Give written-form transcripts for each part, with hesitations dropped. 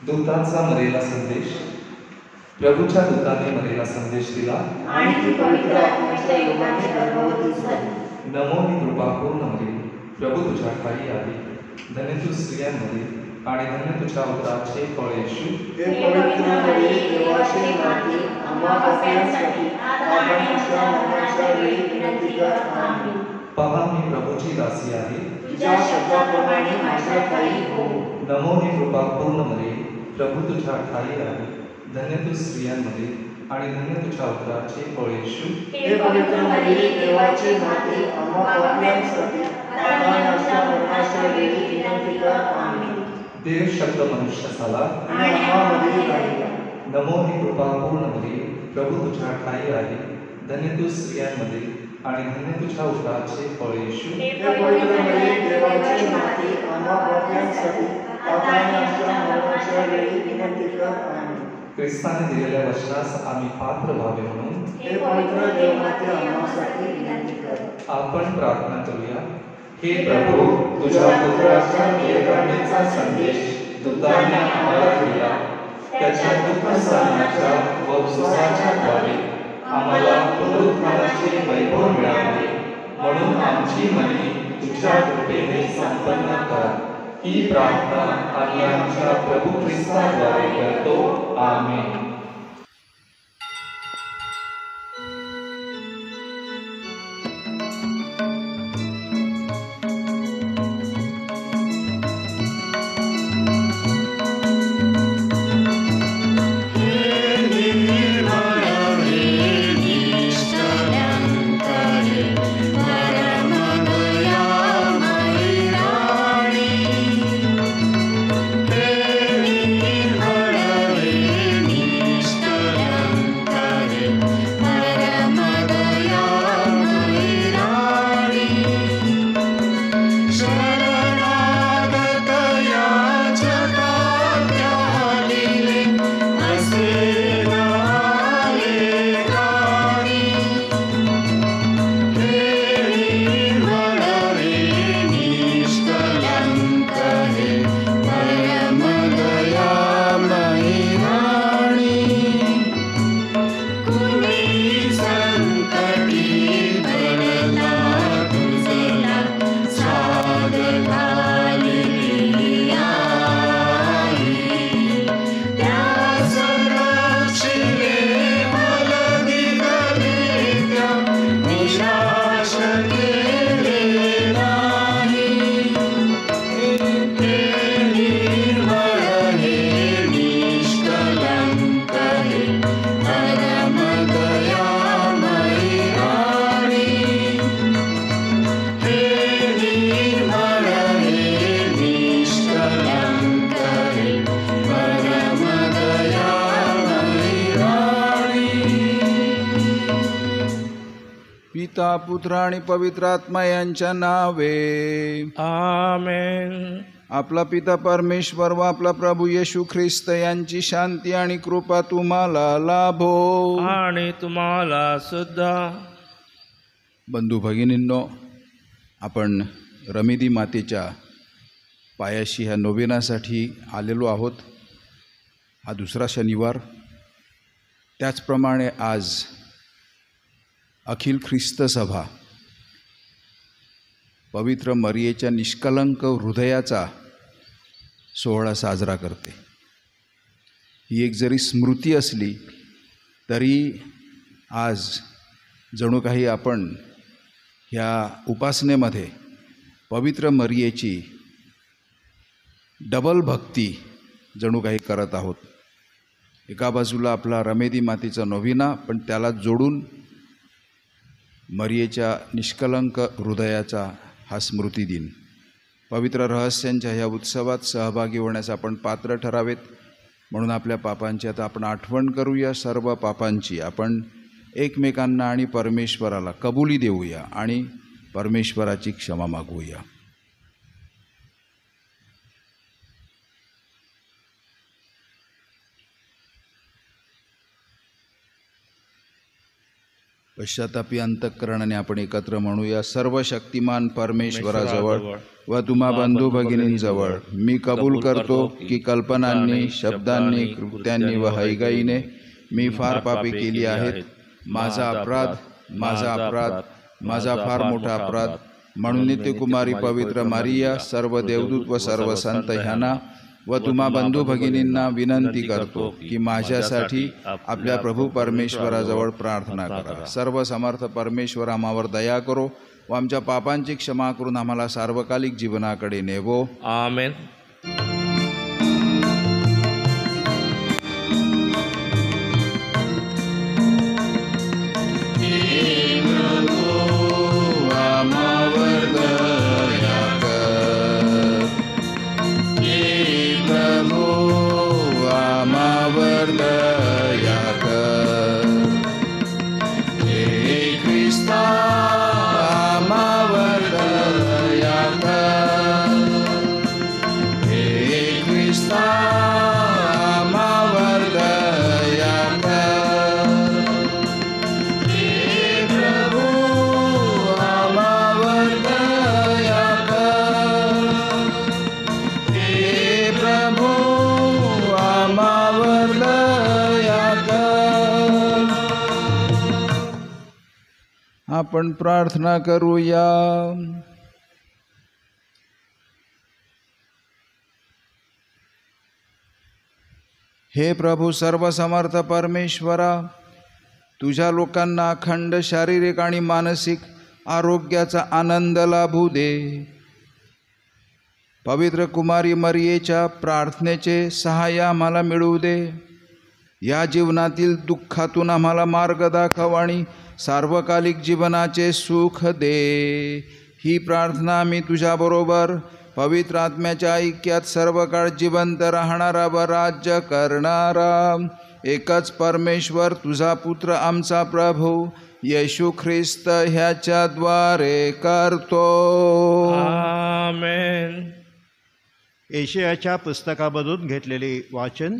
दूतांचा मरेला संदेश. प्रभूच्या दूताने मरेला संदेश दिला आणि ती पवित्र आत्म्याच्या योगाने गर्भवती झाली. नमो नि कृपापूर्ण मरे, प्रभू तुझ्या ठाई आली. धन्य तू स्त्रियांमध्ये आणि धन्य तुझ्या उदराचे फळ येशू. हे पवित्र मरिये, देवाची माते, आम्हा पापियांसाठी आता आणि आमच्या मरणाच्या वेळी विनंती कर. आमेन. पहा मी प्रभूची दासी आहे, तुझ्या शब्दाप्रमाणे माझ्या ठाई हो. नमो नि कृपापूर्ण मरे, प्रभू तुझ्या ठाई आली. धन्य तू स्त्रियांमध्ये आणि धन्य तुझ्या उदराचे फळ येशू. हे पवित्र मरिये, देवाची माते, आम्हा पापियांसाठी आता आणि आमच्या मरणाच्या वेळी विनंती कर. आमेन. देव शब्द मनुष्य झाला आणि आम्हामध्ये राहिला. नमो नि कृपापूर्ण मरे, प्रभू तुझ्या ठाई आली. धन्य तू स्त्रियांमध्ये आणि धन्य तुझ्या उदराचे फळ येशू. हे पवित्र मरिये, देवाची माते, आम्हा पापियांसाठी आता आणि आमच्या मरणाच्या वेळी विनंती कर. आमेन. ख्रिस्ताने दिलेल्या वचनास आम्ही पात्र व्हावे म्हणून हे पवित्र देवमाते, आम्हासाठी विनंती कर. आपण प्रार्थना करूया. हे प्रभू, तुझ्या पुत्राच्या निर्गमनाचा संदेश दूतांनी आम्हाला दिला. त्याच्या दुःखसहनाच्या व विश्वासाच्या द्वारे आम्हाला पुनरुत्थानाचे वैभव मिळाले. म्हणून आमची मने तुझ्या कृपेने संपन्न कर. ही प्रार्थना आम्ही आमच्या प्रभू ख्रिस्ताद्वारे करतो. आमेन. पिता पुत्र आणि पवित्र आत्मा यांच्या नावे. आमेन. आपला पिता परमेश्वर व आपला प्रभू येशू ख्रिस्त यांची शांती आणि कृपा तुम्हाला लाभो. आणि तुम्हाला सुद्धा. बंधू भगिनींनो, आपण रमिदी मातेच्या पायाशी ह्या नोवेनासाठी आलेलो आहोत. हा दुसरा शनिवार. त्याचप्रमाणे आज अखिल ख्रिस्त सभा पवित्र मरियेच्या निष्कलंक हृदयाचा सोहळा साजरा करते. ही एक जरी स्मृती असली तरी आज जणू काही आपण ह्या उपासनेमध्ये पवित्र मरियेची डबल भक्ती जणू काही करत आहोत. एका बाजूला आपला रमेदी मातेचा नोविना, पण त्याला जोडून मरियेच्या निष्कलंक हृदयाचा हा स्मृतिदिन. पवित्र रहस्यांच्या ह्या उत्सवात सहभागी होण्यास आपण पात्र ठरावेत. म्हणून आपल्या पापांची आता आपण आठवण करूया. सर्व पापांची आपण एकमेकांना आणि परमेश्वराला कबुली देऊया आणि परमेश्वराची क्षमा मागूया. पश्चातापी अंतःकरणाने आपण एकत्र म्हणूया. सर्व शक्तिमान परमेश्वराजवळ व तुम्हा बंधू भगिनींजवळ मी कबूल करतो की कल्पनांनी, शब्दांनी, कृत्यांनी व हयगईने मी फार पापे केली आहेत. माझा अपराध, माझा अपराध, माझा फार मोठा अपराध. म्हणून नित्यकुमारी पवित्र मारिया, सर्व देवदूत व सर्व संत ह्यांना व तुम्हा बंधू भगिनींना विनंती करतो की माझ्यासाठी आपल्या प्रभू परमेश्वराजवळ प्रार्थना करा. सर्व समर्थ परमेश्वर आम्हावर दया करो व आमच्या पापांची क्षमा करून आम्हाला सार्वकालिक जीवनाकडे नेवो. आमेन. आपण प्रार्थना करूया. हे प्रभू सर्वसमर्थ परमेश्वरा, तुझ्या लोकांना अखंड शारीरिक आणि मानसिक आरोग्याचा आनंद लाभू दे. पवित्र कुमारी मरियेच्या प्रार्थनेचे सहाय्य आम्हाला मिळू दे. या जीवनातील दुःखातून आम्हाला मार्ग दाखव आणि सार्वकालिक जीवनाचे सुख दे. ही प्रार्थना मी तुझ्याबरोबर पवित्र आत्म्याच्या ऐक्यात सर्व काळ जिवंत राहणारा व राज्य करणारा एकच परमेश्वर तुझा पुत्र आमचा प्रभू येशू ख्रिस्त ह्याच्याद्वारे करतो. आमेन. एशियाच्या पुस्तकामधून घेतलेले वाचन.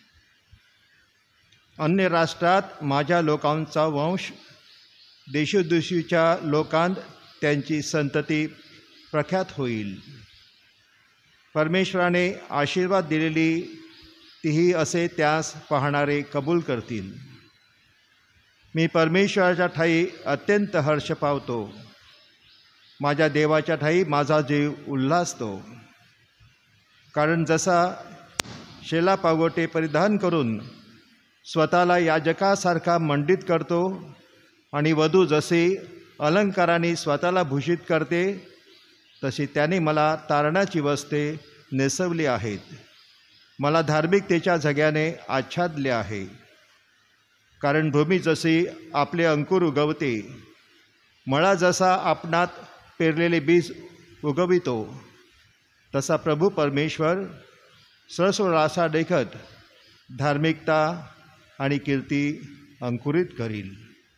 अन्य राष्ट्रात माझ्या लोकांचा वंश, देशोदेशीच्या लोकांत त्यांची संतती प्रख्यात होईल. परमेश्वराने आशीर्वाद दिलेली तीही असे त्यास पाहणारे कबूल करतील. मी परमेश्वराच्या ठायी अत्यंत हर्ष पावतो. माझ्या देवाच्या ठायी माझा जीव उल्हासतो. कारण जसा शेला पागोटे परिधान करून स्वतःला याजकासारखा मंडित करतो आणि वधू जशी अलंकाराने स्वतःला भूषित करते, तशी त्याने मला तारणाची वस्त्रे नेसवली आहेत. मला धार्मिकतेच्या झग्याने आच्छादले आहे. कारण भूमी जशी आपले अंकुर उगवते, मळा जसा आपणात पेरलेले बीज उगवितो, तसा प्रभू परमेश्वर सरसोरासा देखत धार्मिकता आणि कीर्ती अंकुरित करील.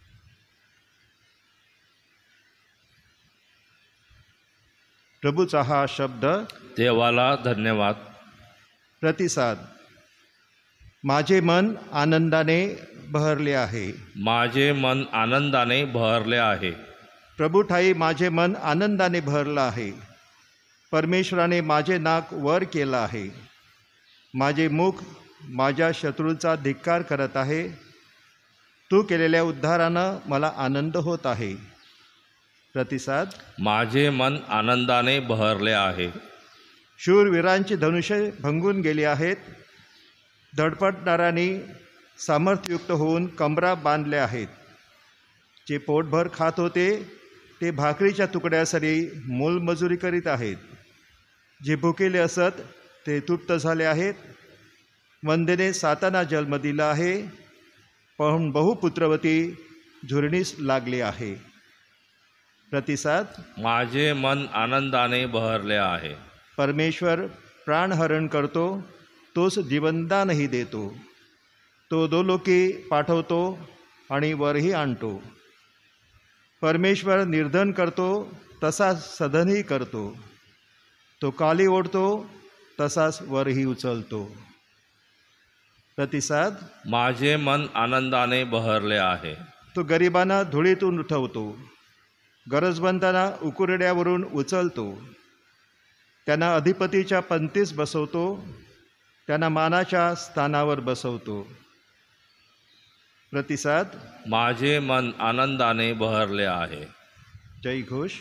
प्रभूचा हा शब्द. देवाला धन्यवाद. प्रतिसाद. माझे मन आनंदाने बहरले आहे. माझे मन आनंदाने बहरले आहे. प्रभू ठाई माझे मन आनंदाने भरलं आहे. परमेश्वराने माझे नाक वर केलं आहे. माझे मुख माझ्या शत्रूंचा धिक्कार करत आहे. तू केलेल्या उद्धारानं मला आनंद होत आहे. प्रतिसाद. माझे मन आनंदाने बहरले आहे. शूरवीरांची धनुष्य भंगून गेली आहेत. धडपडणाऱ्यांनी सामर्थ्ययुक्त होऊन कमरा बांधल्या आहेत. जे पोटभर खात होते ते भाकरीच्या तुकड्यासाठी मोलमजुरी करीत आहेत. जे भुकेले असत ते तृप्त झाले आहेत. वंदेने साताना जन्म दिला आहे, पण बहुपुत्रवती झुरणीस लागले आहे. प्रतिसाद. माझे मन आनंदाने बहरले आहे. परमेश्वर प्राणहरण करतो, तोच जीवनदानही देतो. तो दोलोकी पाठवतो आणि वरही आणतो. परमेश्वर निर्धन करतो, तसाच सधनही करतो. तो काली ओढतो, तसाच वरही उचलतो. प्रतिसाद. माझे मन आनंदाने बहरले आहे. तो गरिबांना धुळीतून उठवतो, गरजवंतांना उकुरड्यावरून उचलतो. त्यांना अधिपतीच्या पंक्तीस बसवतो, त्यांना मानाच्या स्थानावर बसवतो. प्रतिसाद. माझे मन आनंदाने बहरले आहे. जय घोष.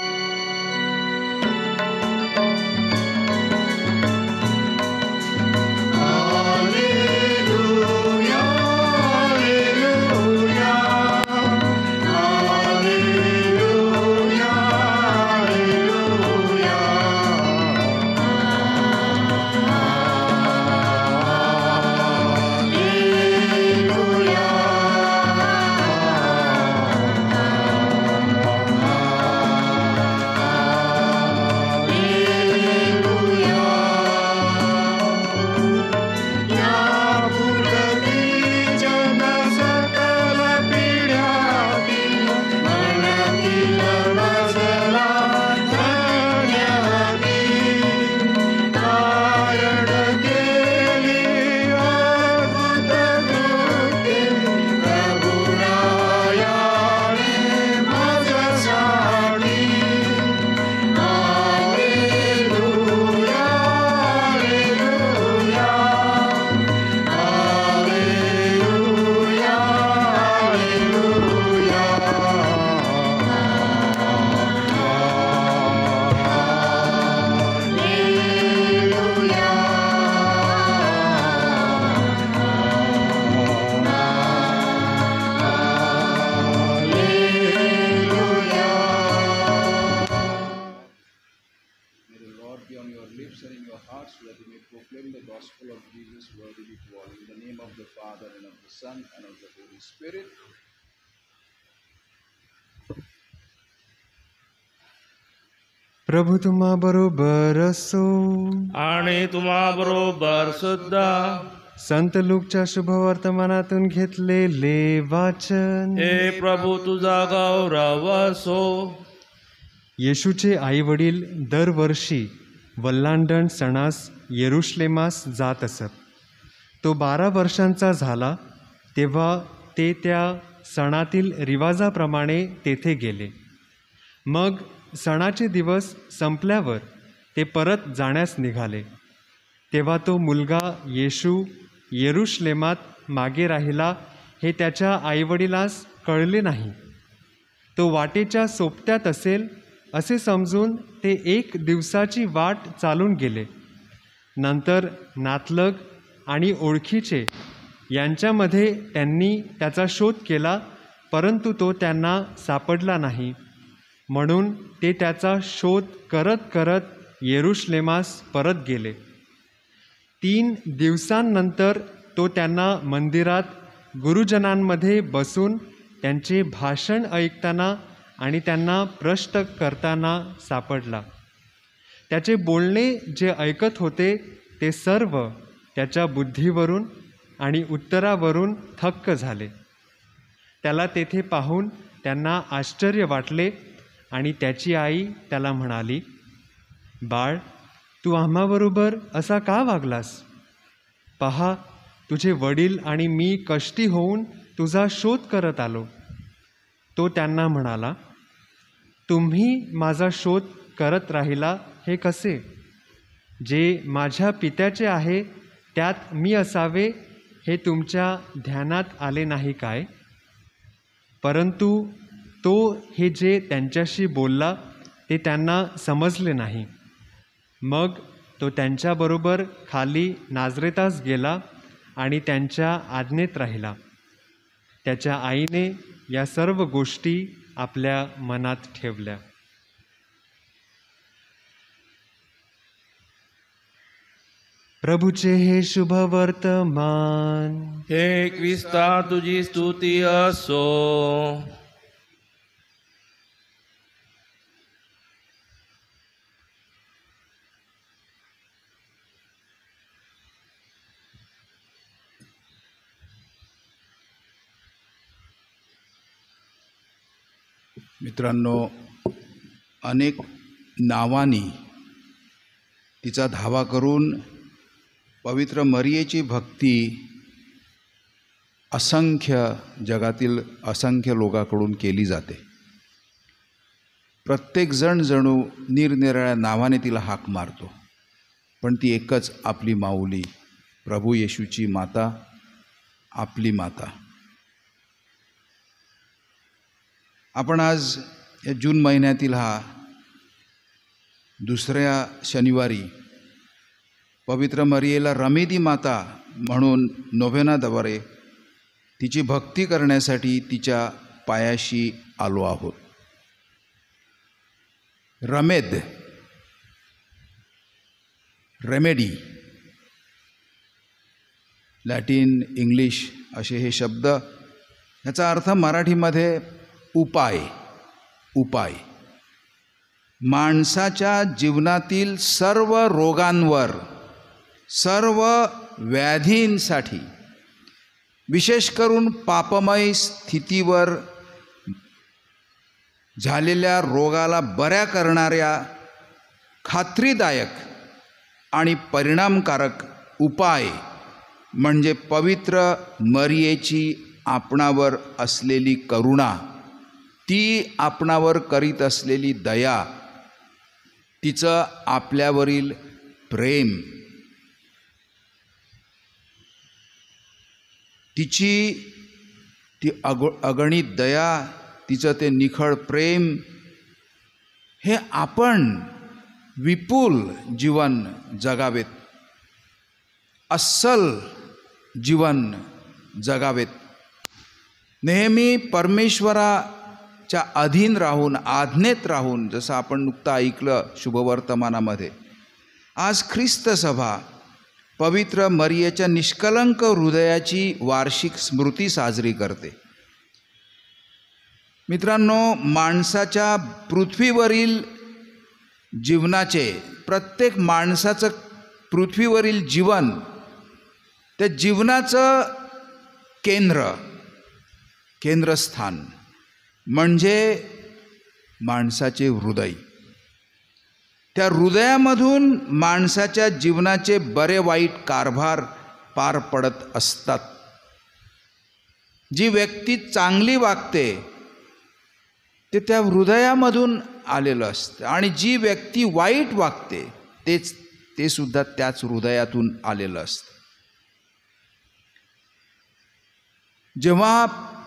प्रभू तुम्हा बरोबर असो आणि तुम्हा बरोबर सुद्धा. संत लूकच्या शुभवर्तमानातून घेतलेले वाचन. हे प्रभू तुझा गौरव असो. येशूचे आई वडील दरवर्षी वल्लांडण सणास येरुशलेमास जात असत. तो 12 वर्षांचा झाला तेव्हा ते त्या सणातील रिवाजाप्रमाणे तेथे गेले. मग सणाचे दिवस संपल्यावर ते परत जाण्यास निघाले. तेव्हा तो मुलगा येशू येरुशलेमात मागे राहिला हे त्याच्या आईवडिलास कळले नाही. तो वाटेच्या सोबत्यात असेल असे समजून ते 1 दिवसाची वाट चालून गेले. नंतर नातलग आणि ओळखीचे यांच्यामध्ये त्यांनी त्याचा शोध केला, परंतु तो त्यांना सापडला नाही. म्हणून ते त्याचा शोध करत करत येरुशलेमास परत गेले. 3 दिवसांनंतर तो त्यांना मंदिरात गुरुजनांमध्ये बसून त्यांचे भाषण ऐकताना आणि त्यांना प्रश्न करताना सापडला. त्याचे बोलणे जे ऐकत होते ते सर्व त्याच्या बुद्धीवरून आणि उत्तरावरून थक्क झाले. त्याला तेथे पाहून त्यांना आश्चर्य वाटले आणि त्याची आई त्याला म्हणाली, बाळ, तू आम्हाबरोबर असा का वागलास? पहा, तुझे वडील आणि मी कष्टी होऊन तुझा शोध करत आलो. तो त्यांना म्हणाला, तुम्ही माझा शोध करत राहिला हे कसे? जे माझ्या पित्याचे आहे त्यात मी असावे हे तुमच्या ध्यानात आले नाही काय? परंतु तो हे जे त्यांच्याशी बोलला ते त्यांना समजले नाही. मग तो त्यांच्याबरोबर खाली नाझरेतास गेला आणि त्यांच्या आज्ञेत राहिला. त्याच्या आईने या सर्व गोष्टी आपल्या मनात ठेवल्या. प्रभूचे हे शुभ वर्तमान. हे ख्रिस्ता तुझी स्तुती असो. मित्रांनो, अनेक नावांनी तिचा धावा करून पवित्र मरियेची भक्ती जगातील असंख्य लोकांकडून केली जाते. प्रत्येकजण जणू निरनिराळ्या नावाने तिला हाक मारतो, पण ती एकच आपली माऊली, प्रभू येशूची माता, आपली माता. आपण आज या जून महिन्यातील हा दुसऱ्या शनिवारी पवित्र मरियेला रमेदी माता म्हणून नोव्हेनाद्वारे तिची भक्ती करण्यासाठी तिच्या पायाशी आलो आहोत. रमेद, रेमेडी, लॅटिन, इंग्लिश असे हे शब्द, याचा अर्थ मराठीमध्ये उपाय. उपाय माणसाच्या जीवनातील सर्व रोगांवर, सर्व व्याधींसाठी, विशेष करून पापमय स्थितीवर झालेल्या रोगाला बऱ्या करणाऱ्या खात्रीदायक आणि परिणामकारक उपाय म्हणजे पवित्र मरियेची आपणावर असलेली करुणा, ती आपणावर करीत असलेली दया, तिचं आपल्यावरील प्रेम, तिची ती अगणित दया, तिचं ते निखळ प्रेम, हे आपण विपुल जीवन जगावेत, अस्सल जीवन जगावेत. नेहमी परमेश्वराच्या अधीन राहून, आज्ञेत राहून, जसं आपण नुकतं ऐकलं शुभवर्तमानामध्ये, आज ख्रिस्त सभा पवित्र मरियेच्या निष्कलंक हृदयाची वार्षिक स्मृती साजरी करते. मित्रांनो, माणसाच्या पृथ्वीवरील जीवनाचे, प्रत्येक माणसाचं पृथ्वीवरील जीवन, त्या जीवनाचं केंद्रस्थान म्हणजे माणसाचे हृदय. त्या हृदयामधून माणसाच्या जीवनाचे बरे वाईट कारभार पार पडत असतात. जी व्यक्ती चांगली वागते ते त्या हृदयामधून आलेलं असतं, आणि जी व्यक्ती वाईट वागते ते सुद्धा त्याच हृदयातून आलेलं असतं. जेव्हा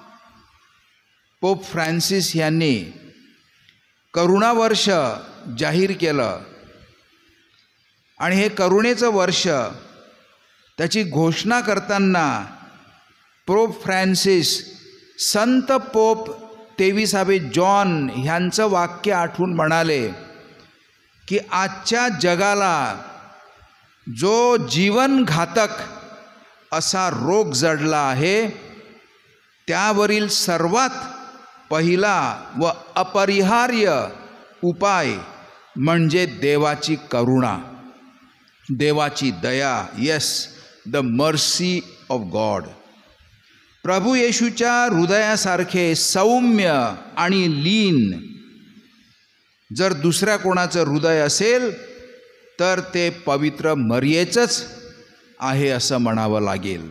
पोप फ्रान्सिस यांनी करुणावर्ष जाहीर केलं आणि हे करुणेचं वर्ष, त्याची घोषणा करताना पोप फ्रान्सिस संत पोप 23 जॉन ह्यांचं वाक्य आठवून म्हणाले की आजच्या जगाला जो जीवनघातक असा रोग जडला आहे, त्यावरील सर्वात पहिला व अपरिहार्य उपाय म्हणजे देवाची करुणा, देवाची दया. Yes, the mercy of God. प्रभू येशूच्या हृदयासारखे सौम्य आणि लीन जर दुसऱ्या कोणाचं हृदय असेल तर ते पवित्र मरियेचंच आहे असं म्हणावं लागेल.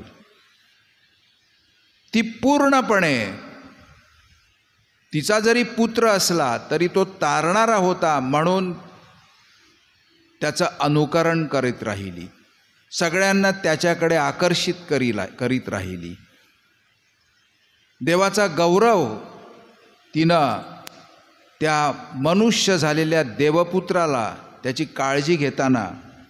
ती पूर्णपणे, तिचा जरी पुत्र असला तरी तो तारणारा होता म्हणून त्याचं अनुकरण करीत राहिली, सगळ्यांना त्याच्याकडे आकर्षित करीत राहिली. देवाचा गौरव तिनं त्या मनुष्य झालेल्या देवपुत्राला त्याची काळजी घेताना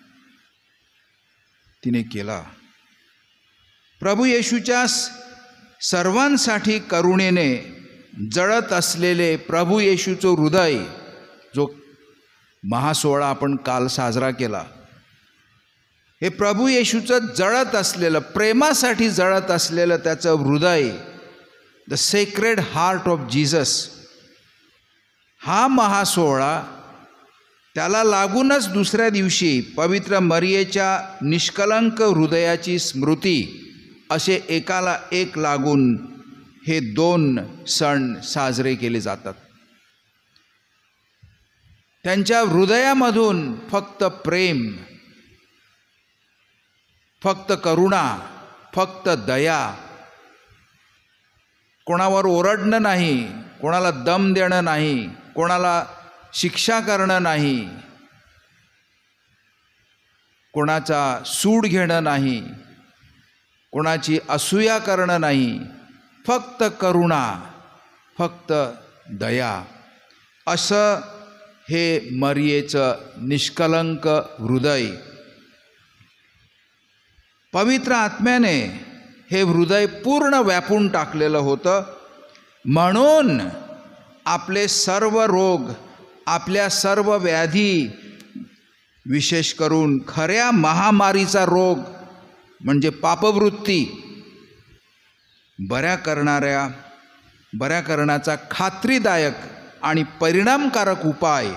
तिने केला. प्रभू येशूच्या सर्वांसाठी करुणेने जळत असलेले प्रभू येशूचं हृदय, जो महासोहळा आपण काल साजरा केला, हे प्रभू येशूचं जळत असलेलं, प्रेमासाठी जळत असलेलं त्याचं हृदय, the sacred heart of Jesus, हा महासोहळा, त्याला लागूनच दुसऱ्या दिवशी पवित्र मरियेच्या निष्कलंक हृदयाची स्मृती असे एकाला एक लागून हे 2 सण साजरे केले जातात. त्यांच्या हृदयामधून फक्त प्रेम, फक्त करुणा, फक्त दया, कोणावर ओरडणं नाही, कोणाला दम देणं नाही, कोणाला शिक्षा करणं नाही, कोणाचा सूड घेणं नाही, कोणाची असूया करणं नाही, फक्त करुणा, फक्त दया, असं हे मरियेचं निष्कलंक हृदय. पवित्र आत्म्याने हे हृदय पूर्ण व्यापून टाकलेलं होतं. म्हणून आपले सर्व रोग, आपल्या सर्व व्याधी, विशेष करून खऱ्या महामारीचा रोग म्हणजे पापवृत्ती बऱ्या करण्याचा खात्रीदायक आणि परिणामकारक उपाय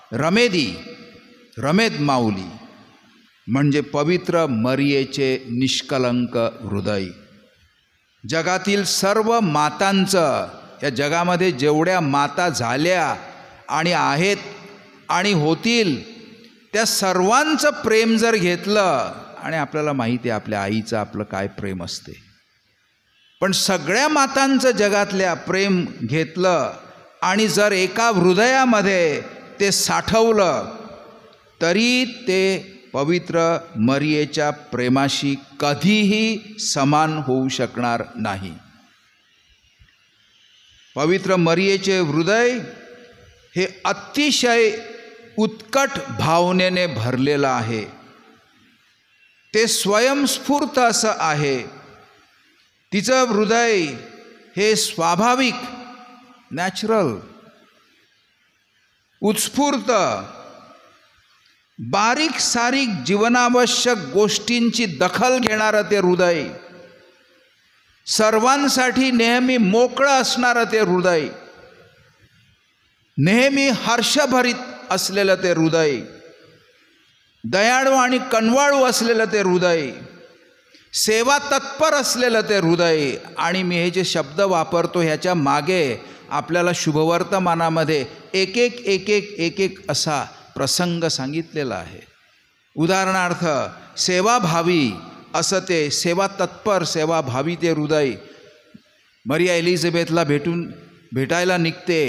रमेद माऊली म्हणजे पवित्र मरियेचे निष्कलंक हृदय. जगातील सर्व मातांचं, या जगामध्ये जेवढ्या माता झाल्या आणि आहेत आणि होतील त्या सर्वांचं प्रेम जर घेतलं, आणि आपल्याला माहिती आहे आपल्या आईचं आपलं काय प्रेम असते, पण सगळ्या मातांचं जगातल्या प्रेम घेतलं आणि जर एका हृदयामध्ये ते साठवलं तरी ते पवित्र मरियेच्या प्रेमाशी कधीही समान होऊ शकणार नाही. पवित्र मरियेचे हृदय हे अतिशय उत्कट भावनेने भरलेलं आहे. ते स्वयंस्फूर्त असं आहे. तिचं हृदय हे स्वाभाविक, नॅचरल, उत्स्फूर्त, बारीक सारीक जीवनावश्यक गोष्टींची दखल घेणारं ते हृदय, सर्वांसाठी नेहमी मोकळं असणारं ते हृदय, नेहमी हर्षभरीत असलेलं ते हृदय, दयाळू आणि कणवाळू असलेलं ते हृदय, सेवा तत्पर असलेलं ते हृदय. आणि मी हे जे शब्द वापरतो ह्याच्या मागे आपल्याला शुभवर्तमानामध्ये एक एक असा प्रसंग सांगितलेला आहे. उदाहरणार्थ सेवाभावी असं ते सेवा तत्पर, सेवाभावी ते हृदय मरिया एलिझाबेथला भेटायला निघते.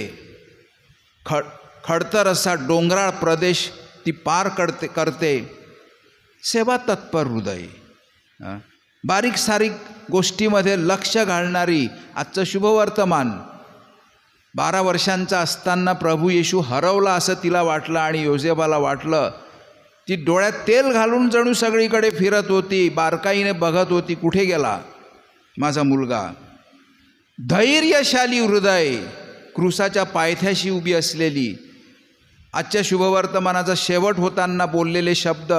खडतर असा डोंगराळ प्रदेश ती पार करते. सेवा तत्पर हृदय, बारीक सारीक गोष्टीमध्ये लक्ष घालणारी. आजचं शुभवर्तमान 12 वर्षांचा असताना प्रभू येशू हरवला असं तिला वाटलं आणि योसेफाला वाटलं. ती डोळ्यात तेल घालून जणू सगळीकडे फिरत होती, बारकाईने बघत होती कुठे गेला माझा मुलगा. धैर्यशाली हृदय, क्रूसाच्या पायथ्याशी उभी असलेली. आजच्या शुभवर्तमानाचा शेवट होताना बोललेले शब्द,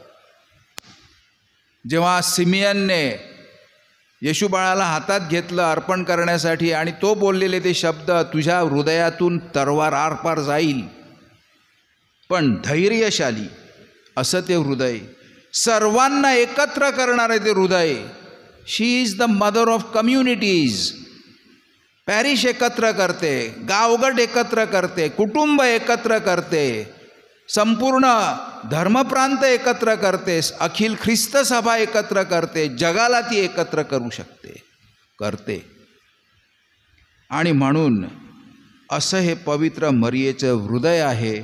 जेव्हा सिमियनने येशू बाळाला हातात घेतलं अर्पण करण्यासाठी आणि तो बोललेले ते शब्द, तुझ्या हृदयातून तरवार आरपार जाईल पण धैर्यशाली असं ते हृदय. सर्वांना एकत्र करणारे ते हृदय. She is the mother of communities. Parish एकत्र करते, गावगट एकत्र करते, कुटुंब एकत्र करते, संपूर्ण धर्मप्रांत एकत्र करते, अखिल ख्रिस्त सभा एकत्र करते, जगाला ती एकत्र करू करते. आणि म्हणून असं हे पवित्र मरियेचं हृदय आहे.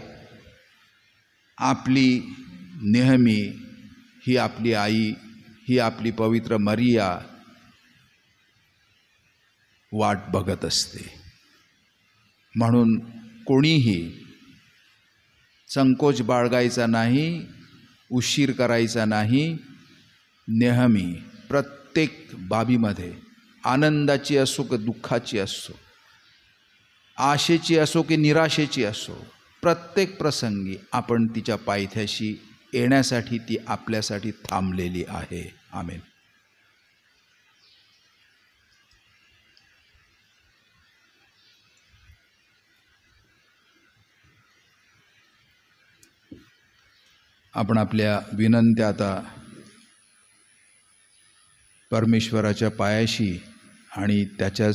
आपली नेहमी ही आपली आई, ही आपली पवित्र मरिया वाट बघत असते. म्हणून कोणीही संकोच बाळगायचा नाही, उशीर करायचा नाही. नेहमी प्रत्येक बाबीमध्ये, आनंदाची असो की दुःखाची असो, आशेची असो की निराशेची असो, प्रत्येक प्रसंगी आपण तिच्या पायथ्याशी येण्यासाठी ती आपल्यासाठी थांबलेली आहे. आमेन. आपण आपल्या विनंत्या आता परमेश्वराच्या पायाशी आणि त्याच्या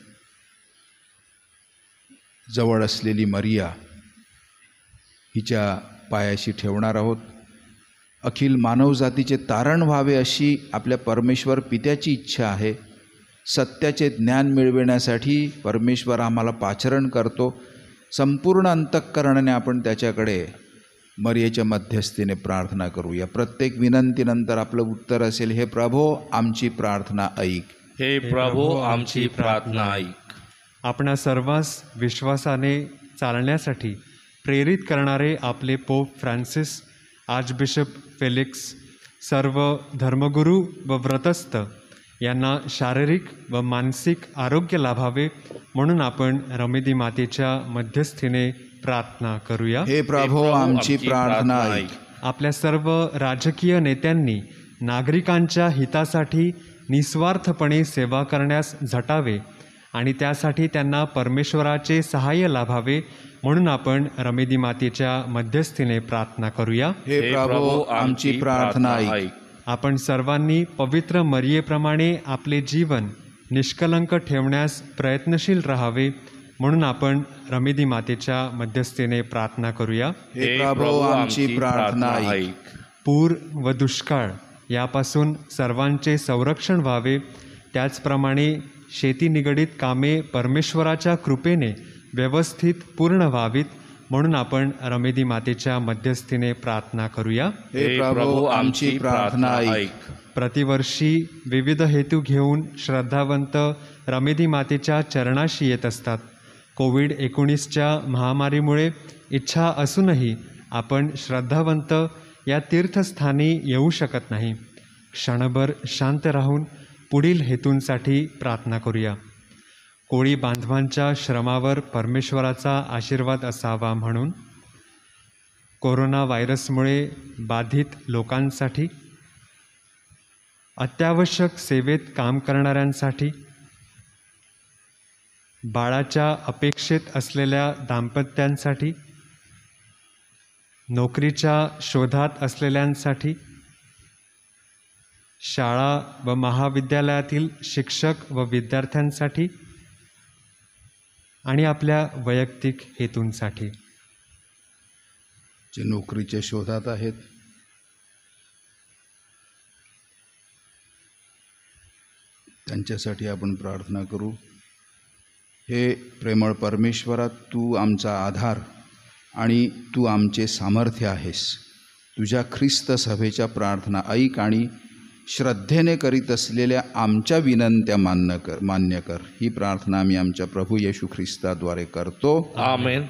जवळ असलेली मरिया हिच्या पायाशी ठेवणार आहोत. अखिल मानवजातीचे तारण व्हावे अशी आपल्या परमेश्वर पित्याची इच्छा आहे. सत्याचे ज्ञान मिळविण्यासाठी परमेश्वर आम्हाला पाचारण करतो. संपूर्ण अंतःकरणाने आपण त्याच्याकडे मरियेच्या मध्यस्थीने प्रार्थना करूया. प्रत्येक विनंतीनंतर आपलं उत्तर असेल, हे प्रभो आमची प्रार्थना ऐक. हे प्रभो आमची प्रार्थना ऐक. आपणा सर्वांस विश्वासाने चालण्यासाठी प्रेरित करणारे आपले पोप फ्रान्सिस, आर्चबिशप फेलिक्स, सर्व धर्मगुरू व व्रतस्थ यांना शारीरिक व मानसिक आरोग्य लाभावे म्हणून आपण रमिदी मातेच्या मध्यस्थीने प्रार्थना करूया. हे प्रभो आमची प्रार्थना ऐक. आपल्या सर्व राजकीय नेत्यांनी नागरिकांच्या हितासाठी निस्वार्थपणे सेवा करण्यास झटावे आणि त्यासाठी त्यांना परमेश्वराचे सहाय्य लाभावे म्हणून आपण रमिदी मातेच्या मध्यस्थीने प्रार्थना करूया. हे प्रभो आमची प्रार्थना ऐक. आपण सर्वांनी पवित्र मरियेप्रमाणे आपले जीवन निष्कलंक ठेवण्यास प्रयत्नशील राहावे म्हणून आपण रमिदी मातेच्या मध्यस्थीने प्रार्थना करूया. हे प्रभो आमची प्रार्थना ऐक. पूर व दुष्काळ यापासून सर्वांचे संरक्षण व्हावे, त्याचप्रमाणे शेती निगडित कामे परमेश्वराच्या कृपेने व्यवस्थित पूर्ण व्हावीत म्हणून आपण रमिदी मातेच्या मध्यस्थीने प्रार्थना करूया. हे प्रभो आमची प्रार्थना ऐक. प्रतिवर्षी विविध हेतू घेऊन श्रद्धावंत रमिदी मातेच्या चरणाशी येत असतात. कोविड-19च्या महामारीमुळे इच्छा असूनही आपण श्रद्धावंत या तीर्थस्थानी येऊ शकत नाही. क्षणभर शांत राहून पुढील हेतूंसाठी प्रार्थना करूया. कोळी बांधवांच्या श्रमावर परमेश्वराचा आशीर्वाद असावा म्हणून, कोरोना व्हायरसमुळे बाधित लोकांसाठी, अत्यावश्यक सेवेत काम करणाऱ्यांसाठी, बाळाच्या अपेक्षेत असलेल्या दाम्पत्यांसाठी, नोकरीच्या शोधात असलेल्यांसाठी, शाळा व महाविद्यालयातील शिक्षक व विद्यार्थ्यांसाठी आणि आपल्या वैयक्तिक हेतूंसाठी. जे नोकरीच्या शोधात आहेत, त्यांच्यासाठी आपण प्रार्थना करू. हे प्रेमळ परमेश्वरा, तू आमचा आधार आणि तू आमचे सामर्थ्य आहेस. तुझ्या ख्रिस्त सभेच्या प्रार्थना ऐक आणि श्रद्धेने करीत असलेल्या आमच्या विनंत्या मान्य कर. ही प्रार्थना आम्ही आमच्या प्रभू येशू ख्रिस्ताद्वारे करतो. आमेन.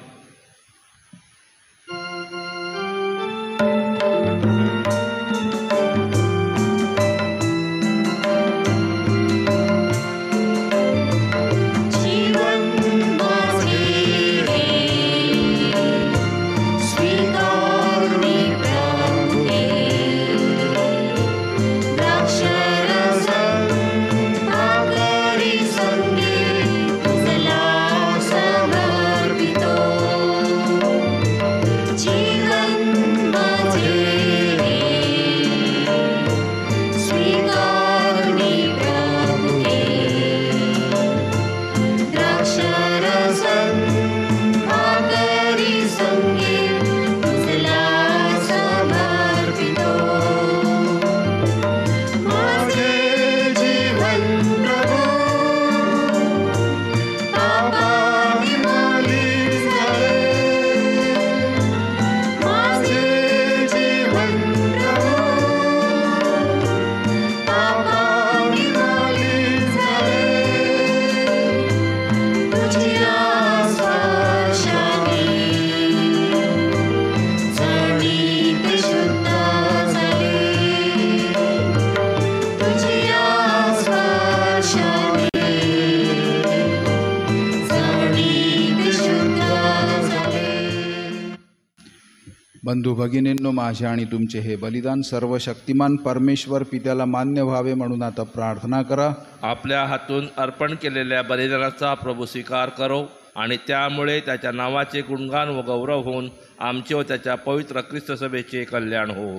बंधू भगिनींनो, माझे आणि तुमचे हे बलिदान सर्व शक्तिमान परमेश्वर पित्याला मान्य व्हावे म्हणून आता प्रार्थना करा. आपल्या हातून अर्पण केलेल्या बलिदानाचा प्रभू स्वीकार करो आणि त्यामुळे त्याच्या नावाचे गुणगान व गौरव होऊन आमचे व त्याच्या पवित्र ख्रिस्त सभेचे कल्याण हो.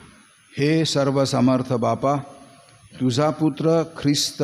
हे सर्व समर्थ बापा, तुझा पुत्र ख्रिस्त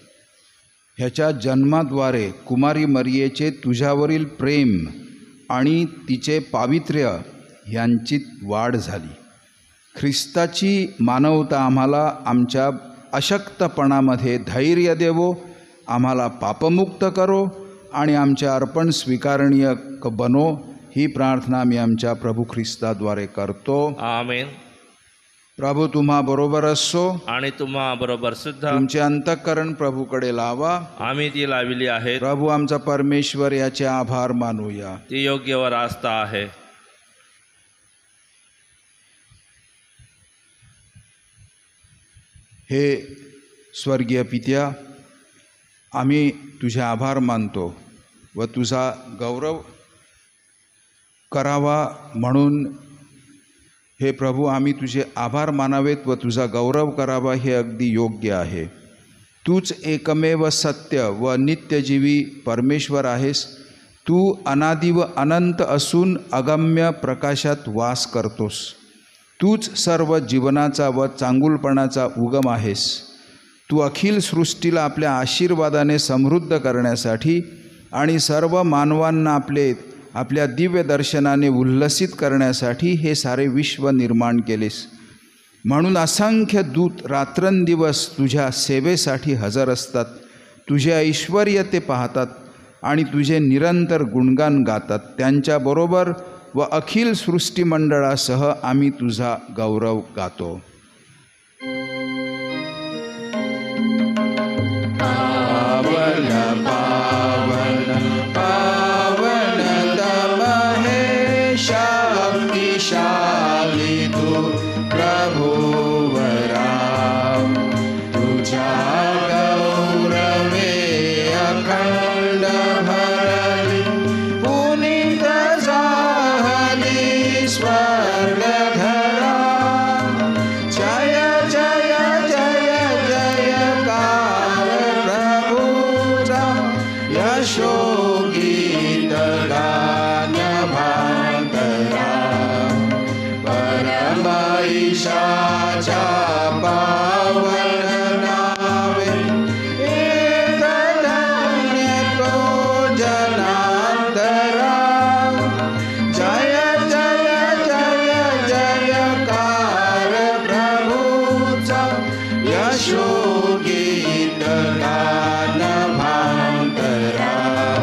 ह्याच्या जन्माद्वारे कुमारी मरियेचे तुझ्यावरील प्रेम आणि तिचे पावित्र्य यांची वाढ झाली. ख्रिस्ताची मानवता आम्हाला आमच्या अशक्तपणामध्ये धैर्य देवो, आम्हाला पापमुक्त करो आणि आमचे अर्पण स्वीकारणीय बनो, ही प्रार्थना मी आमच्या प्रभू ख्रिस्ताद्वारे करतो. आमेन. प्रभू तुम्हा बरोबर असो. आणि तुम्हा बरोबर सुद्धा. तुमचे अंतःकरण प्रभूकडे लावा. आम्ही ती लाविली आहेत. प्रभू आमचा परमेश्वर, याचे आभार मानूया. ती योग्य व रास्त आहे. हे स्वर्गीय पित्या, आम्ही तुझे आभार मानतो व तुझा गौरव करावा म्हणून हे प्रभू आम्ही तुझे आभार मानावेत व तुझा गौरव करावा, हे अगदी योग्य आहे. तूच एकमेव सत्य व नित्यजीवी परमेश्वर आहेस. तू अनादि व अनंत असून अगम्य प्रकाशात वास करतोस. तूच सर्व जीवनाचा व चांगुलपणाचा उगम आहेस. तू अखिल सृष्टीला आपल्या आशीर्वादाने समृद्ध करण्यासाठी आणि सर्व मानवांना आपल्या दिव्य दर्शनाने उल्लसित करण्यासाठी हे सारे विश्व निर्माण केलेस. म्हणून असंख्य दूत रात्रंदिवस तुझ्या सेवेसाठी हजर असतात. तुझे ऐश्वर्य ते पाहतात आणि तुझे निरंतर गुणगान गातात. त्यांच्याबरोबर व अखिल सृष्टिमंडळासह आम्ही तुझा गौरव गातो. पावन पावन पावन तम हे शक्तिशाली तू प्रभुवरा. तुझ्या गौरवे अखंड भरली पुनीत झाली स्वर्गधरा. जय जय जय जयकार प्रभुचा यशोगीत गान भांतरा. परमईशाच्या पावन नावे एक धन्य तो जनांतरा. जय जय जय जयकार प्रभुचा यशोगीत गान भांतरा.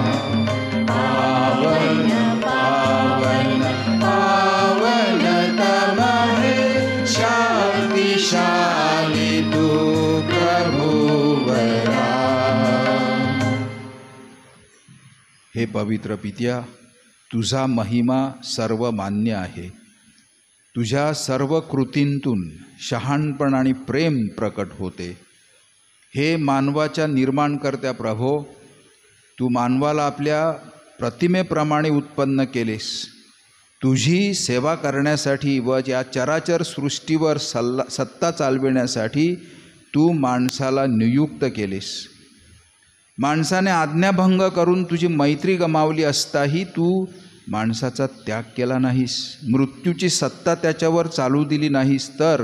पावन पावन पावन तम हे शक्तिशाली तू प्रभुवरा. हे पवित्र पित्या, तुझा महिमा सर्व मान्य आहे. तुझ्या सर्व कृतींतून शहाणपण आणि प्रेम प्रकट होते. हे मानवाच्या निर्माणकर्त्या प्रभो, तू मानवाला आपल्या प्रतिमेप्रमाणे उत्पन्न केलेस. तुझी सेवा करण्यासाठी व या चराचर सृष्टीवर सत्ता चालविण्यासाठी तू माणसाला नियुक्त केलेस. माणसाने आज्ञाभंग करून तुझी मैत्री गमावली असताही तू माणसाचा त्याग केला नाहीस. मृत्यूची सत्ता त्याच्यावर चालू दिली नाहीस, तर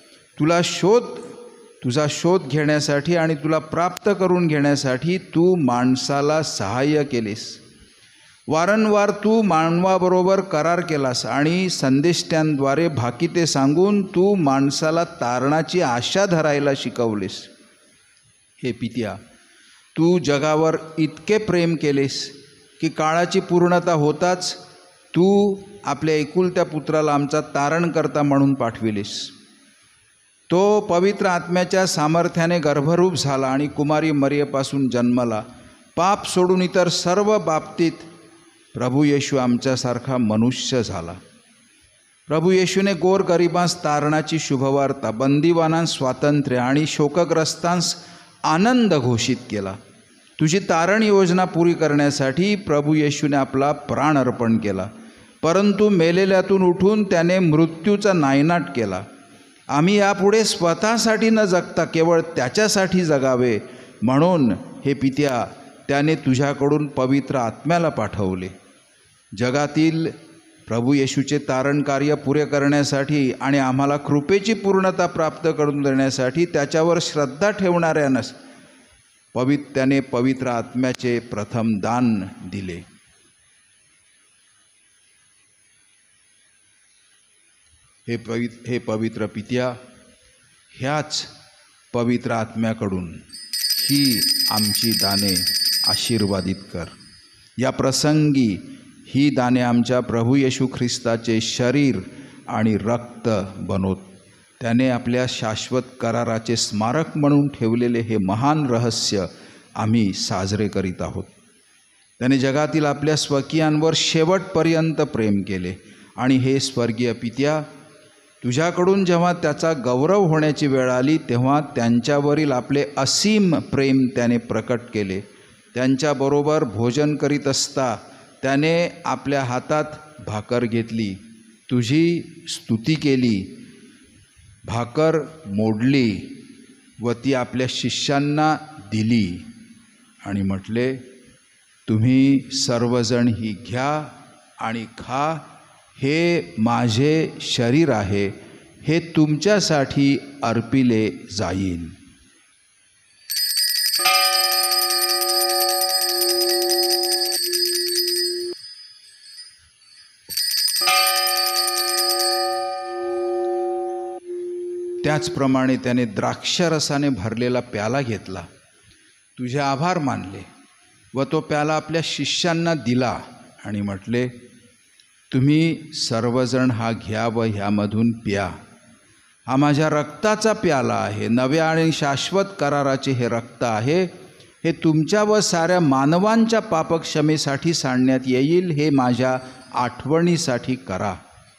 तुझा शोध घेण्यासाठी आणि तुला प्राप्त करून घेण्यासाठी तू माणसाला सहाय्य केलेस. वारंवार तू मानवाबरोबर करार केलास आणि संदेष्ट्यांद्वारे भाकिते सांगून तू माणसाला तारणाची आशा धरायला शिकवलेस. हे पित्या, तू जगावर इतके प्रेम केलेस की काळाची पूर्णता होताच तू आपल्या एकुलत्या पुत्राला आमचा तारणकर्ता म्हणून पाठविलेस. तो पवित्र आत्म्याच्या सामर्थ्याने गर्भरूप झाला आणि कुमारी मरियेपासून जन्मला. पाप सोडून इतर सर्व बाबतीत प्रभू येशू आमच्यासारखा मनुष्य झाला. प्रभू येशूने गोरगरिबांस तारणाची शुभवार्ता, बंदिवानांस स्वातंत्र्य आणि शोकग्रस्तांस आनंद घोषित केला. तुझी तारण योजना पुरी करण्यासाठी प्रभू येशूने आपला प्राण अर्पण केला, परंतु मेलेल्यातून उठून त्याने मृत्यूचा नायनाट केला. आम्ही यापुढे स्वतःसाठी न जगता केवळ त्याच्यासाठी जगावे म्हणून हे पित्या, त्याने तुझ्याकडून पवित्र आत्म्याला पाठवले. जगातील प्रभू येशूचे तारण कार्य पुरे करण्यासाठी आणि आम्हाला कृपेची पूर्णता प्राप्त करून देण्यासाठी त्याच्यावर श्रद्धा ठेवणाऱ्यानंच त्याने पवित्र आत्म्याचे प्रथम दान दिले. हे पवित्र पित्या, ह्याच पवित्र आत्म्याकडून ही आमची दाने आशीर्वादित कर. या प्रसंगी ही दाणे आमच्या प्रभू येशू ख्रिस्ताचे शरीर आणि रक्त बनवत त्याने आपल्या शाश्वत कराराचे स्मारक म्हणून ठेवलेले हे महान रहस्य आम्ही साजरे करीत आहोत. त्याने जगातील आपल्या स्वकीयांवर शेवटपर्यंत प्रेम केले आणि हे स्वर्गीय पित्या, तुझ्याकडून जेव्हा त्याचा गौरव होण्याची वेळ आली तेव्हा त्यांच्यावरील आपले असीम प्रेम त्याने प्रकट केले. त्यांच्याबरोबर भोजन करीत असता त्याने आपल्या हातात भाकर घेतली, तुझी स्तुती केली, भाकर मोडली व ती आपल्या शिष्यांना दिली आणि म्हटले, तुम्ही सर्वजण ही घ्या आणि खा, हे माझे शरीर आहे, हे तुमच्यासाठी अर्पिले जाईल. त्याचप्रमाणे त्याने द्राक्षरसाने भरलेला प्याला घेतला, तुझे आभार मानले व तो प्याला आपल्या शिष्यांना दिला आणि म्हटले, तुम्ही सर्वजण हा घ्या व ह्यामधून प्या, हा माझ्या रक्ताचा प्याला आहे, नव्या आणि शाश्वत कराराचे हे रक्त आहे, हे तुमच्या व साऱ्या मानवांच्या पापक्षमेसाठी सांडण्यात येईल, हे माझ्या आठवणीसाठी करा.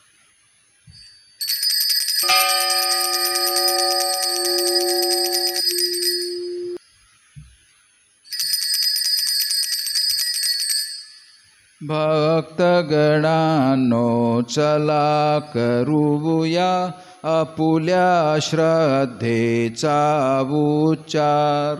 भक्तगणांनो चला करूया आपुल्या श्रद्धेचा उच्चार.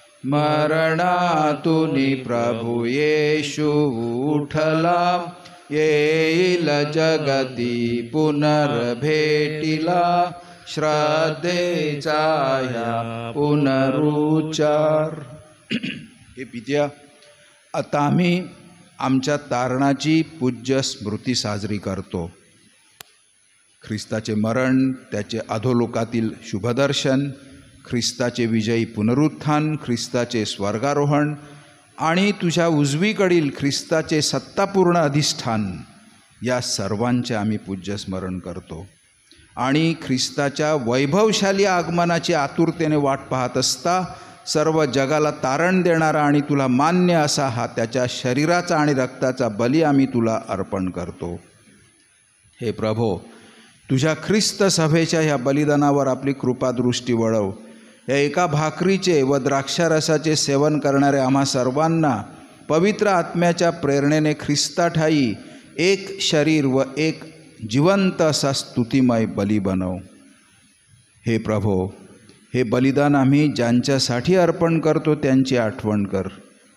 मरणातून प्रभू येशू उठला, येईल जगती पुनर्भेटीला, श्रद्धेचा ह्या पुनरुच्चार. हे पित्या, आता आम्ही आमच्या तारणाची पूज्य स्मृती साजरी करतो. ख्रिस्ताचे मरण, त्याचे अधोलोकातील शुभदर्शन, ख्रिस्ताचे विजयी पुनरुत्थान, ख्रिस्ताचे स्वर्गारोहण आणि तुझ्या उजवीकडील ख्रिस्ताचे सत्तापूर्ण अधिष्ठान, या सर्वांचे आम्ही पूज्य स्मरण करतो. आणि ख्रिस्ताच्या वैभवशाली आगमनाची आतुरतेने वाट पाहत असता सर्व जगाला तारण देणारा आणि तुला मान्य असा हा त्याच्या शरीराचा आणि रक्ताचा बली आम्ही तुला अर्पण करतो. हे प्रभो, तुझ्या ख्रिस्त सभेच्या ह्या बलिदानावर आपली कृपादृष्टी वळव. या एका भाकरीचे व द्राक्षारसाचे सेवन करणाऱ्या आम्हा सर्वांना पवित्र आत्म्याच्या प्रेरणेने ख्रिस्ताठायी एक शरीर व एक जिवंत असा स्तुतिमय बली बनव. हे प्रभो, हे बलिदान आम्ही ज्यांच्यासाठी अर्पण करतो त्यांची आठवण कर.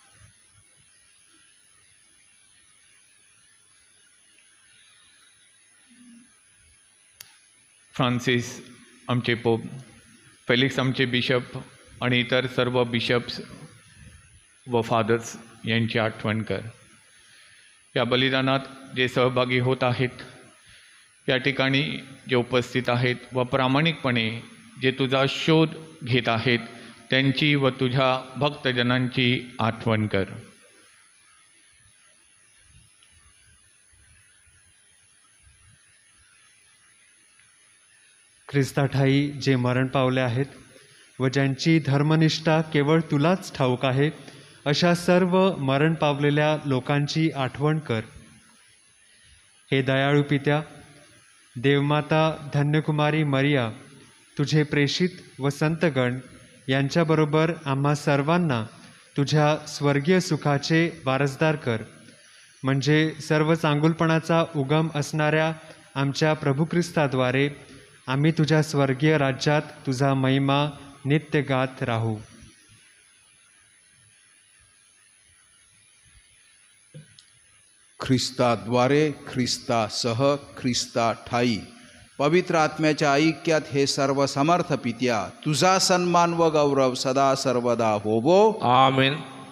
फ्रान्सिस आमचे पोप, फेलिक्स आमचे बिशप आणि इतर सर्व बिशप्स व फादर्स यांची आठवण कर. या बलिदानात जे सहभागी होत आहेत, या ठिकाणी जे उपस्थित आहेत व प्रामाणिकपणे जे तुझा शोध घेत आहेत, त्यांची व तुझ्या भक्तजनांची आठवण कर. ख्रिस्ताठायी जे मरण पावले आहेत व ज्यांची धर्मनिष्ठा केवळ तुलाच ठाऊक आहे, अशा सर्व मरण पावलेल्या लोकांची आठवण कर. हे दयाळू पित्या, देवमाता धन्यकुमारी मरिया, तुझे प्रेषित व संतगण यांच्याबरोबर आम्हा सर्वांना तुझ्या स्वर्गीय सुखाचे वारसदार कर. म्हणजे सर्व चांगुलपणाचा उगम असणाऱ्या आमच्या प्रभू ख्रिस्ताद्वारे आम्ही तुझ्या स्वर्गीय राज्यात तुझा महिमा नित्य गात राहू. ख्रिस्ताद्वारे, ख्रिस्तासह, ख्रिस्ताठायी पवित्र आत्म्याच्या ऐक्यात हे सर्व समर्थ पित्या, तुझा सन्मान व गौरव सदा सर्वदा होवो. आमेन.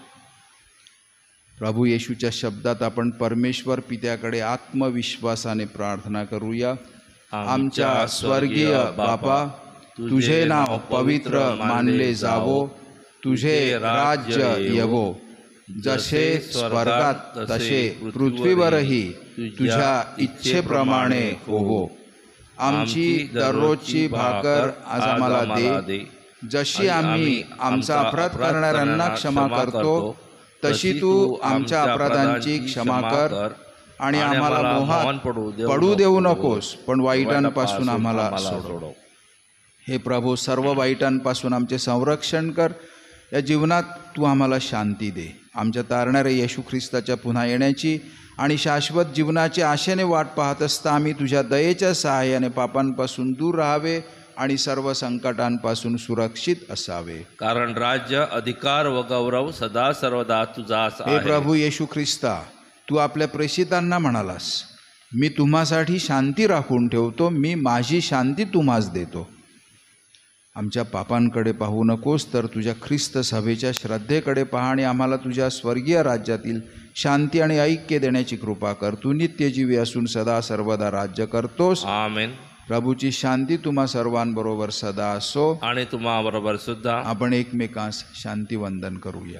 प्रभू येशूच्या शब्दात आपण परमेश्वर पित्याकडे आत्मविश्वासाने प्रार्थना करूया. आमच्या स्वर्गीय बापा, तुझे नाव पवित्र मानले जावो, तुझे राज्य येवो, जसे स्वर्गात तसे पृथ्वीवरही तुझ्या इच्छेप्रमाणे होवो. आमची दररोजची भाकर आज आम्हाला दे. जशी आम्ही आमचा अपराध करणाऱ्यांना क्षमा करतो तशी तू आमच्या अपराधांची क्षमा कर. आणि आम्हाला मोहात पडू देऊ नकोस, पण वाईटांपासून आम्हाला सोडव. हे प्रभू, सर्व वाईटांपासून आमचे संरक्षण कर. या जीवनात तू आम्हाला शांती दे. आमच्या तारणाऱ्या येशू ख्रिस्ताच्या पुन्हा येण्याची आणि शाश्वत जीवनाची आशेने वाट पाहत असता आम्ही तुझ्या दयेच्या सहाय्याने पापांपासून दूर राहावे आणि सर्व संकटांपासून सुरक्षित असावे. कारण राज्य, अधिकार व गौरव सदा सर्वदा तुझाच हे आहे. प्रभू येशू ख्रिस्ता, तू आपल्या प्रेषितांना म्हणालास, मी तुम्हासाठी शांती राखून ठेवतो, मी माझी शांती तुम्हास देतो. आमच्या पापांकडे पाहू नकोस, तर तुझ्या ख्रिस्त सभेच्या श्रद्धेकडे पहा आणि आम्हाला तुझ्या स्वर्गीय राज्यातील शांती आणि ऐक्य देण्याची कृपा कर. तू नित्यजीवी असून सदा सर्वदा राज्य करतोस. आमेन. प्रभूची शांती तुम्हा सर्वांबरोबर सदा असो. आणि तुम्हाबरोबर सुद्धा. आपण एकमेकांस शांती वंदन करूया.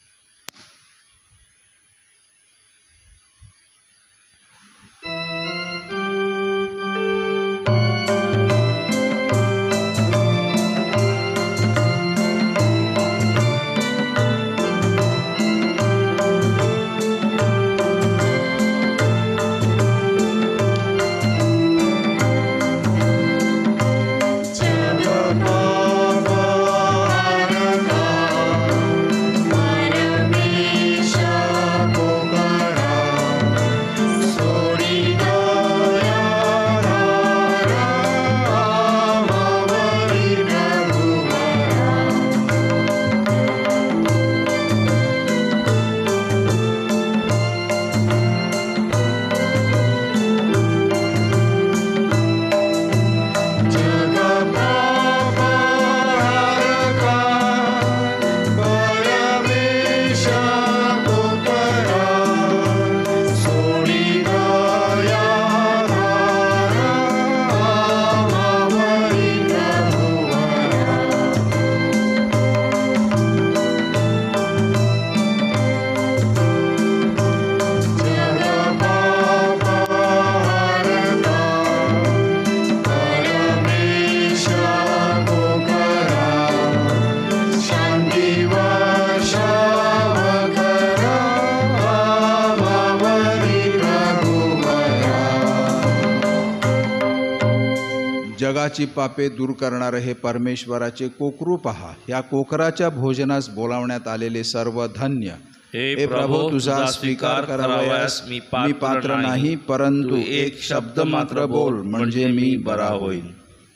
जगाची पापे दूर करणारे हे परमेश्वराचे कोकरू पहा. या कोकराच्या भोजनास बोलावण्यात आलेले सर्व धन्य. हे प्रभू, तुझा स्वीकार करावयास मी पात्र नाही, परंतु एक शब्द मात्र बोल, म्हणजे मी बरा होईल.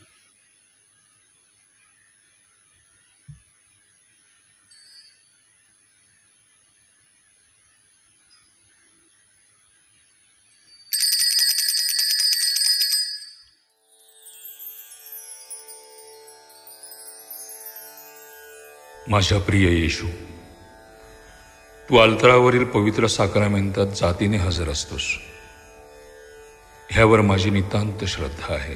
माझ्या प्रिय येशू, तू अल्तरावरील पवित्र साक्रामेंतात जातीने हजर असतोस. ह्यावर माझी नितांत श्रद्धा आहे.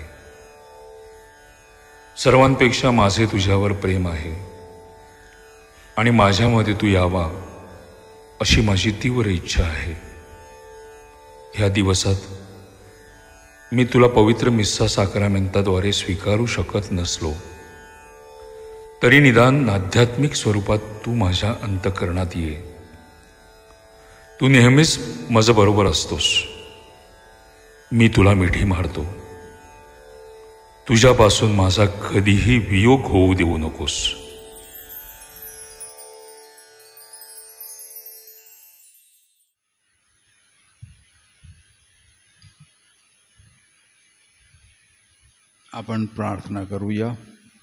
सर्वांपेक्षा माझे तुझ्यावर प्रेम आहे आणि माझ्यामध्ये तू यावा अशी माझी तीव्र इच्छा आहे. ह्या दिवसात मी तुला पवित्र मिस्सा साक्रामेंताद्वारे स्वीकारू शकत नसलो तरी निदान आध्यात्मिक स्वरूपात तू माझ्या अंतःकरणात ये. तू नेहमीच माझ्याबरोबर असतोस. मी तुला मिठी मारतो. तुझ्यापासून माझा कधीही वियोग होऊ देऊ नकोस. आपण प्रार्थना करूया.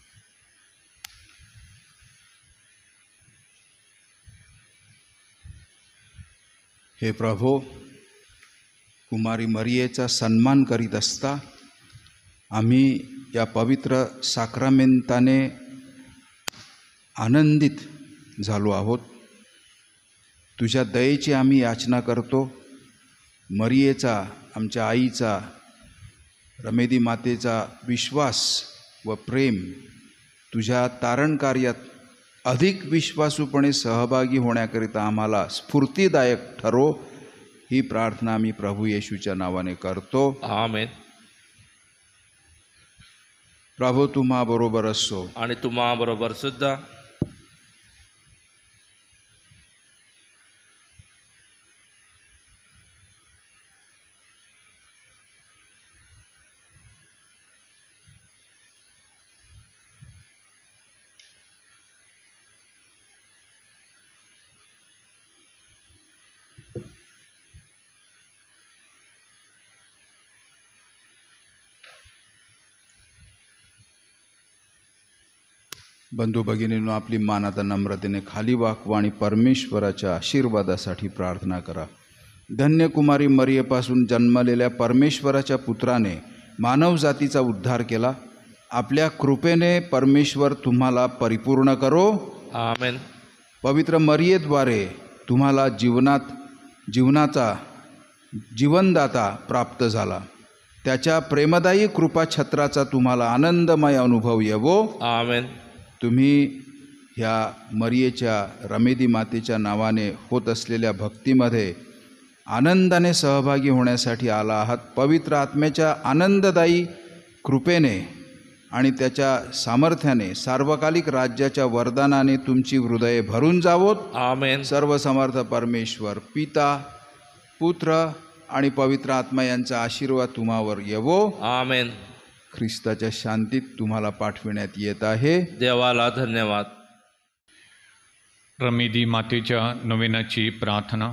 हे प्रभो, कुमारी मरियेचा सन्मान करीत असता आम्ही या पवित्र साक्रामेंताने आनंदित झालो आहोत. तुझ्या दयेची आम्ही याचना करतो. मरियेचा, आमच्या आईचा, रमेदी मातेचा विश्वास व प्रेम तुझ्या तारण कार्यात अधिक विश्वासूपणे सहभागी होण्याकरिता आम्हाला स्फूर्तिदायक ठरो, ही प्रार्थना मी प्रभू येशूच्या नावाने करतो. आमेन. प्रभू तुम्हा बरोबर असो. आणि तुम्हा बरोबर सुद्धा. बंधू भगिनींनो, आपली मान आता नम्रतेने खाली वाकवा आणि परमेश्वराच्या आशीर्वादासाठी प्रार्थना करा. धन्य कुमारी मरियेपासून जन्मलेल्या परमेश्वराच्या पुत्राने मानव जातीचा उद्धार केला. आपल्या कृपेने परमेश्वर तुम्हाला परिपूर्ण करो. आमेन. पवित्र मरियेद्वारे तुम्हाला जीवनाचा जीवनदाता प्राप्त झाला. त्याच्या प्रेमदायी कृपा छत्राचा तुम्हाला आनंदमय अनुभव येवो. आमेन. तुम्ही ह्या मरियेच्या रमेदी मातेच्या नावाने होत असलेल्या भक्तीमध्ये आनंदाने सहभागी होण्यासाठी आला आहात. पवित्र आत्म्याच्या आनंददायी कृपेने आणि त्याच्या सामर्थ्याने सार्वकालिक राज्याच्या वरदानाने तुमची हृदये भरून जावोत. आमेन. सर्वसमर्थ परमेश्वर पिता, पुत्र आणि पवित्र आत्मा यांचा आशीर्वाद तुम्हावर येवो. आमेन. ख्रिस्ताच्या शांतीत तुम्हाला पाठविण्यात येत आहे. देवाला धन्यवाद. रमेदी मातेच्या नोवेनाची प्रार्थना.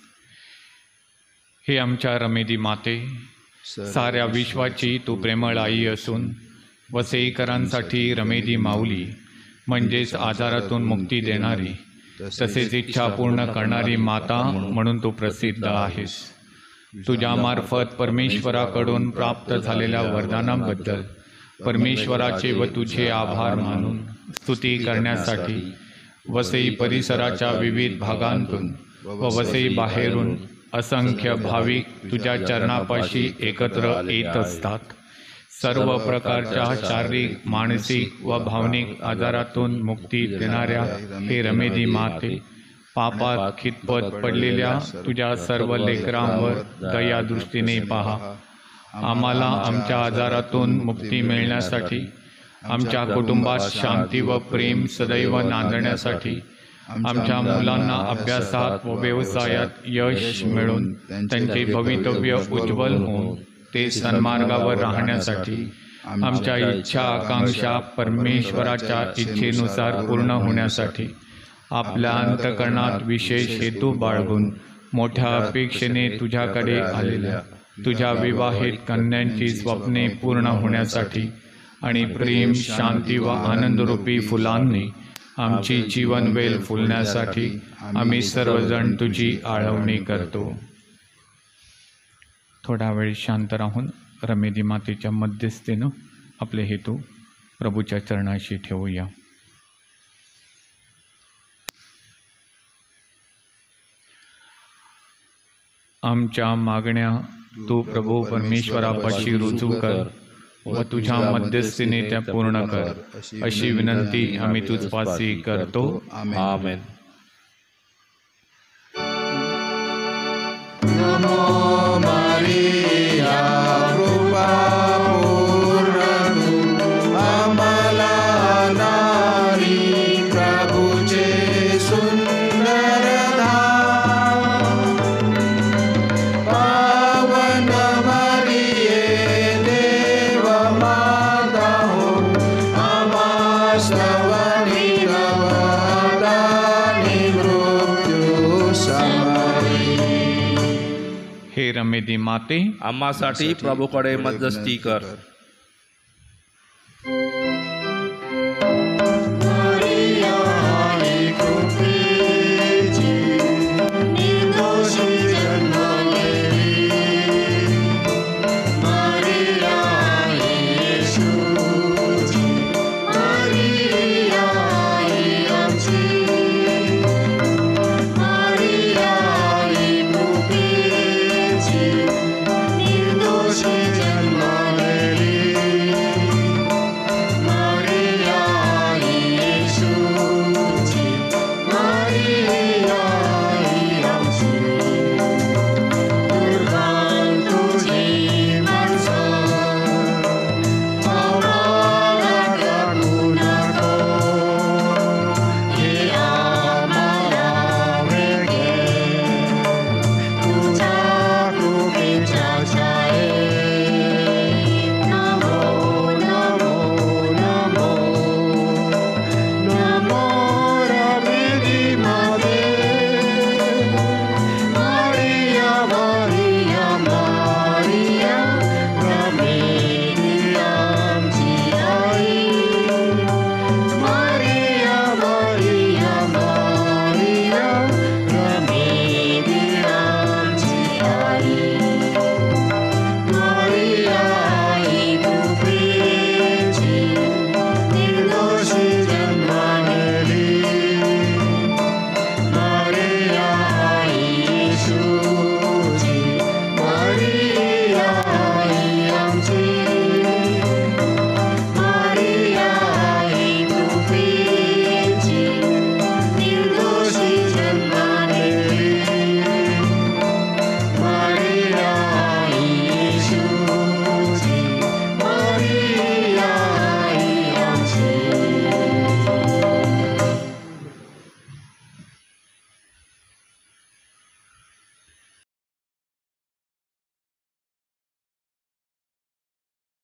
हे आमच्या रमेदी माते, साऱ्या विश्वाची तू प्रेमळ आई असून वसईकरांसाठी रमेदी माऊली म्हणजेच आजारातून मुक्ती देणारी तसेच इच्छा पूर्ण करणारी माता म्हणून तू प्रसिद्ध आहेस. तुझ्यामार्फत परमेश्वराकडून प्राप्त झालेल्या वरदानाबद्दल परमेश्वराचे व तुझे आभार मानून स्तुती करण्यासाठी वसई परिसराच्या विविध भागांतून व वसई बाहेरून असंख्य भाविक तुझ्या चरणापाशी एकत्र येत असतात. सर्व प्रकारच्या शारीरिक, मानसिक व भावनिक आजारातून मुक्ती देणाऱ्या हे रमेदी माते, पापात खितपत पडलेल्या तुझ्या सर्व लेकरांवर दया दृष्टीने पहा. आम्हाला आमच्या आजारातून मुक्ती मिळण्यासाठी, आमच्या कुटुंबात शांती व प्रेम सदैव नांदण्यासाठी, आमच्या मुलांना अभ्यासात व व्यवसायात यश मिळून त्यांचे भवितव्य उज्ज्वल होऊन ते सन्मार्गावर राहण्यासाठी, आमच्या इच्छा आकांक्षा परमेश्वराच्या इच्छेनुसार पूर्ण होण्यासाठी, आपल्या अंतःकरणात विशेष हेतू बाळगून मोठ्या अपेक्षेने तुझ्याकडे आलेल्या तुझ्या विवाहित कन्यांची स्वप्ने पूर्ण होण्यासाठी आणि प्रेम, शांती व आनंदरूपी फुलांनी आमची जीवनवेल फुलण्यासाठी आम्ही सर्वजण तुझी आळवणी करतो. थोडा वेळ शांत राहून रमेदी मातेच्या मध्यस्थीनं आपले हेतू प्रभूच्या चरणाशी ठेवूया. आमच्या मागण्या तू प्रभू परमेश्वरापाशी रुजू कर व तुझ्या मध्यस्थीने त्या पूर्ण कर, अशी विनंती आम्ही तुझपाशी करतो. आमेन. नमो मारिया कृपा पूर्ण तू आम्हाला नारी प्रभूचे सुंदर धाम. पावन मरिये देव माता हो, आम्हा स्तवनी नवदानी मृत्यू समरी. हे रमेदी माते, आम्हासाठी प्रभूकडे मध्यस्थी कर.